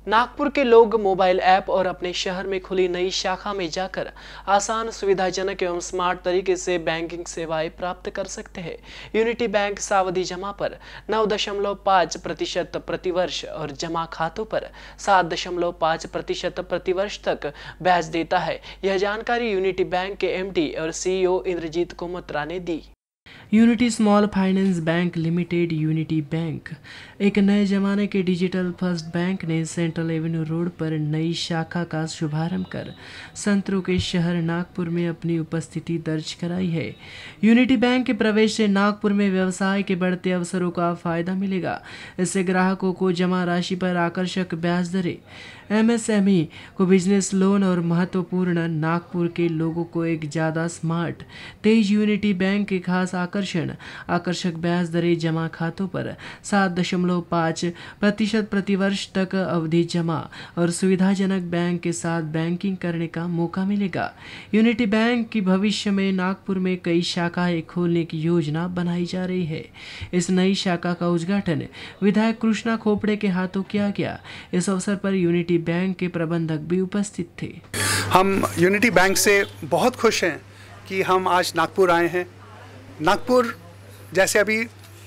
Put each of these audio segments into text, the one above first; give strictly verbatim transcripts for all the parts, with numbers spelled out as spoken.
नागपुर के लोग mobile app और अपने शहर में खुली नई शाखा में जाकर आसान, सुविधाजनक एवं स्मार्ट तरीके से बैंकिंग सेवाएं प्राप्त कर सकते हैं। यूनिटी बैंक सावधि जमा पर नौ दशमलव पाँच प्रतिशत प्रतिवर्ष और जमा खातों पर सात दशमलव पाँच प्रतिशत प्रतिवर्ष तक ब्याज देता है। यह जानकारी यूनिटी बैंक के एमडी और सीईओ इंद्रजीत कुमत्रा ने दी। Unity small finance bank limited Unity bank एक नए जमाने के डिजिटल फर्स्ट बैंक ने सेंट्रल एवेन्यू रोड पर नई शाखा का शुभारंभ कर संतरों के शहर नागपुर में अपनी उपस्थिति दर्ज कराई है। यूनिटी बैंक के प्रवेश से नागपुर में व्यवसाय के बढ़ते अवसरों का फायदा मिलेगा। इससे ग्राहकों को जमा राशि पर आकर्षक ब्याज दरें, एमएसएमई को बिजनेस लोन और महत्वपूर्ण नागपुर के लोगों को एक ज़्यादा स्मार्ट तेज यूनिटी बैंक के खास आकर्षण आकर्षक ब्याज दरें, जमा खातों पर सात दशमलव पाँच प्रतिशत प्रतिवर्ष तक अवधि जमा और सुविधाजनक बैंक के साथ बैंकिंग करने का मौका मिलेगा। यूनिटी बैंक की भविष्य में नागपुर में कई शाखाएं खोलने की योजना बनाई जा रही है। इस नई शाखा का उद्घाटन विधायक कृष्णा खोपड़े के हाथों किया गया। इस अवसर पर यूनिटी बैंक के प्रबंधक भी उपस्थित थे। हम यूनिटी बैंक से बहुत खुश हैं कि हम आज नागपुर आए हैं। नागपुर, जैसे अभी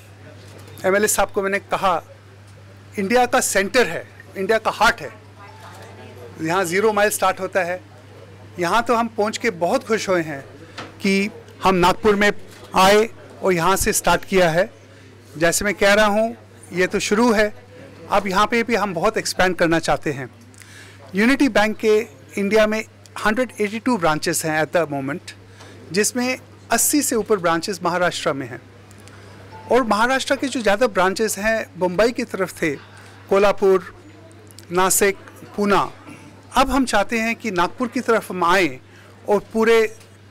एमएलए साहब को मैंने कहा, इंडिया का सेंटर है, इंडिया का हार्ट है। यहाँ ज़ीरो माइल स्टार्ट होता है। यहाँ तो हम पहुँच के बहुत खुश हुए हैं कि हम नागपुर में आए और यहाँ से स्टार्ट किया है। जैसे मैं कह रहा हूँ, ये तो शुरू है, अब यहाँ पे भी हम बहुत एक्सपेंड करना चाहते हैं। यूनिटी बैंक के इंडिया में एक सौ बयासी ब्रांचेस हैं एट द मोमेंट, जिसमें अस्सी से ऊपर ब्रांचेस महाराष्ट्र में हैं। और महाराष्ट्र के जो ज़्यादा ब्रांचेस हैं मुंबई की तरफ थे, कोल्हापुर, नासिक, पूना। अब हम चाहते हैं कि नागपुर की तरफ हम आएँ और पूरे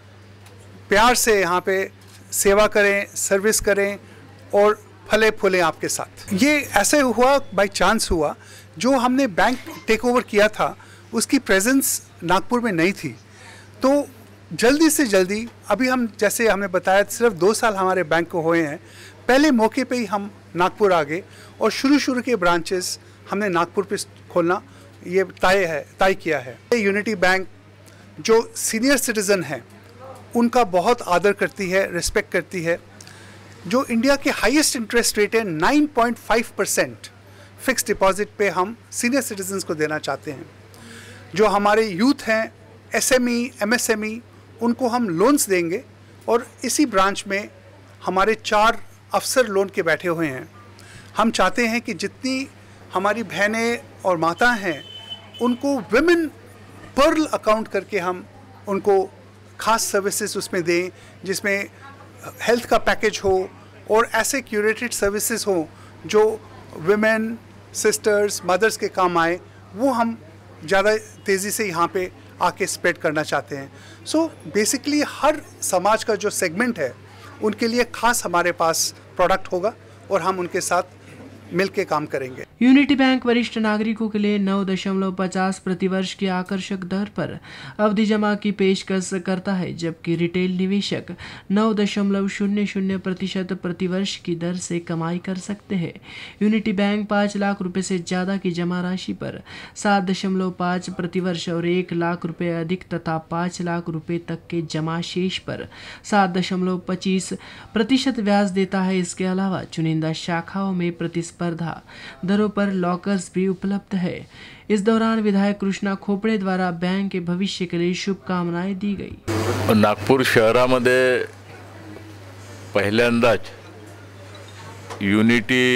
प्यार से यहाँ पे सेवा करें, सर्विस करें और फले फूलें आपके साथ। ये ऐसे हुआ, बाय चांस हुआ। जो हमने बैंक टेक ओवर किया था उसकी प्रेजेंस नागपुर में नहीं थी, तो जल्दी से जल्दी, अभी हम जैसे हमने बताया सिर्फ दो साल हमारे बैंक को हुए हैं, पहले मौके पे ही हम नागपुर आ गए और शुरू शुरू के ब्रांचेस हमने नागपुर पे खोलना ये तय है तय किया है। यूनिटी बैंक जो सीनियर सिटीज़न हैं उनका बहुत आदर करती है, रिस्पेक्ट करती है। जो इंडिया के हाईएस्ट इंटरेस्ट रेट है नौ पॉइंट पाँच परसेंट फिक्स डिपॉजिट पे हम सीनियर सिटीजन्स को देना चाहते हैं। जो हमारे यूथ हैं, एसएमई, एमएसएमई, उनको हम लोन्स देंगे। और इसी ब्रांच में हमारे चार अफसर लोन के बैठे हुए हैं। हम चाहते हैं कि जितनी हमारी बहनें और माता हैं उनको विमेन पर्ल अकाउंट करके हम उनको खास सर्विसेज उसमें दें, जिसमें हेल्थ का पैकेज हो और ऐसे क्यूरेटेड सर्विसेज हो जो विमेन, सिस्टर्स, मदर्स के काम आए। वो हम ज़्यादा तेज़ी से यहाँ पे आके स्प्रेड करना चाहते हैं। सो बेसिकली हर समाज का जो सेगमेंट है उनके लिए खास हमारे पास प्रोडक्ट होगा और हम उनके साथ मिलके काम करेंगे। यूनिटी बैंक वरिष्ठ नागरिकों के लिए नौ दशमलव पचास प्रतिवर्ष की आकर्षक दर पर अवधि जमा की पेशकश करता है, जबकि रिटेल निवेशक नौ दशमलव शून्य शून्य प्रतिशत प्रतिवर्ष की दर से कमाई कर सकते हैं। यूनिटी बैंक पाँच लाख रुपए से ज़्यादा की जमा राशि पर सात दशमलव पाँच प्रतिवर्ष और एक लाख रुपए अधिक तथा पाँच लाख रुपए तक के जमा शेष पर सात दशमलव पच्चीस प्रतिशत ब्याज देता है। इसके अलावा चुनिंदा शाखाओं में प्रतिस्पर्धा दरों पर लॉकर्स भी उपलब्ध है। इस दौरान विधायक कृष्णा खोपड़े द्वारा बैंक के भविष्य के लिए शुभकामनाएं दी गई। नागपूर शहरामध्ये पहिल्यांदाच युनिटी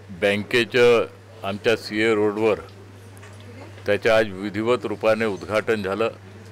बँकेचं आमच्या सीए रोडवर त्याचे आज विधिवत रूपाने उद्घाटन झालं।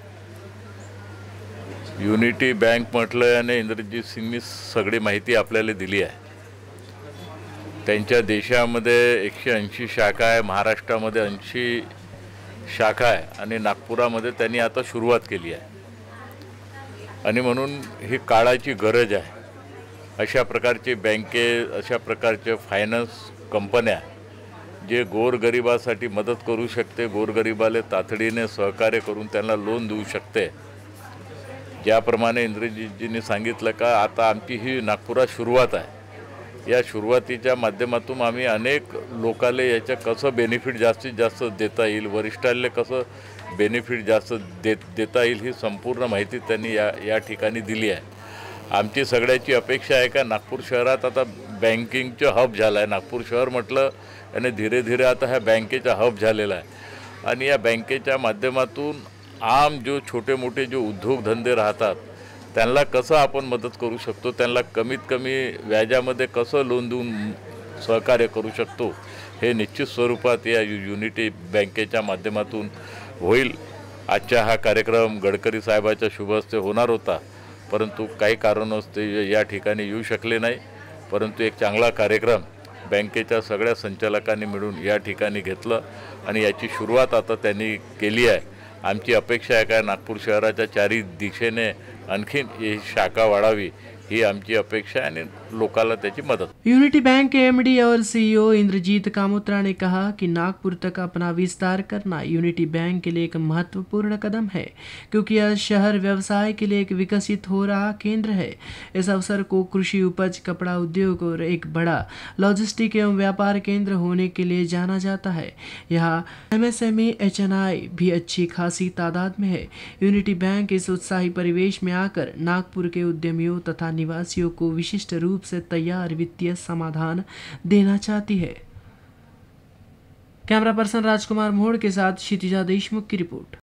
युनिटी बँक म्हटलं आणि इंद्रजीत सिंगनी सगळी माहिती आपल्याला दिली आहे। त्यांच्या देशामध्ये एकशे ऐंशी शाखा आहे, महाराष्ट्रामध्ये ऐंशी शाखा आहे आणि नागपुरामध्ये त्यांनी आता सुरुवात केली आहे। आणि म्हणून ही काळाची गरज आहे। अशा प्रकारचे बँके, अशा प्रकारचे फायनान्स कंपन्या जे गोरगरिबासाठी मदत करू शकते, गोरगरिबाले तातडीने सहकार्य करून त्यांना लोन देऊ शकते। ज्याप्रमाणे इंद्रजीतजींनी सांगितलं का आता आमची ही नागपुरात सुरुवात आहे, या सुरुवातीच्या माध्यमातून आम्ही अनेक लोकाले याच्या कसं बेनिफिट जास्तीत जास्त देता येईल, वरिष्ठांना कसं बेनिफिट जास्त देत देता येईल ही संपूर्ण माहिती त्यांनी या या ठिकाणी दिली आहे. आमची सगळ्याची अपेक्षा आहे का नागपूर शहरात आता बँकिंगचं हब झालं आहे. नागपूर शहर म्हटलं आणि धीरे धीरे आता ह्या बँकेचा हब झालेला आहे आणि या बँकेच्या माध्यमातून आम जो छोटे मोठे जो उद्योगधंदे राहतात त्यांना कसं आपण मदत करू शकतो, त्यांना कमीत कमी व्याजामध्ये कसं लोन देऊन सहकार्य करू शकतो हे निश्चित स्वरूपात या युनिटी बँकेच्या माध्यमातून होईल. आजचा हा कार्यक्रम गडकरी साहेबाच्या शुभ हस्ते होणार होता, परंतु काही कारणास्तव ते या ठिकाणी येऊ शकले नाही. परंतु एक चांगला कार्यक्रम बँकेच्या सगळ्या संचालकांनी मिळून या ठिकाणी घेतलं आणि याची सुरुवात आता त्यांनी केली आहे. आमची अपेक्षा आहे का नागपूर शहराच्या चारी दिशेने आणखीन ही शाखा वाढावी ही आमची अपेक्षा है और लोकाला त्याची मदद. यूनिटी बैंक के एमडी और सीईओ इंद्रजीत कामोत्रा ने कहा कि नागपुर तक अपना विस्तार करना यूनिटी बैंक के लिए एक महत्वपूर्ण कदम है, क्योंकि यह शहर व्यवसाय के लिए एक विकसित हो रहा केंद्र है. इस अवसर को कृषि उपज, कपड़ा उद्योग और एक बड़ा लॉजिस्टिक एवं व्यापार केंद्र होने के लिए जाना जाता है. यहाँ एमएसएमई, एचएनआई भी अच्छी खासी तादाद में है. यूनिटी बैंक इस उत्साही परिवेश में आकर नागपुर के उद्यमियों तथा निवासियों को विशिष्ट रूप से तैयार वित्तीय समाधान देना चाहती है. कैमरा पर्सन राजकुमार मोड़ के साथ क्षितिजा देशमुख की रिपोर्ट.